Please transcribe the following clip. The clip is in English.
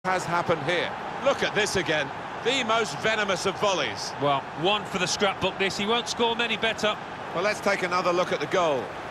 has happened here. Look at this again. The most venomous of volleys. Well, one for the scrapbook this. He won't score many better. Well, let's take another look at the goal.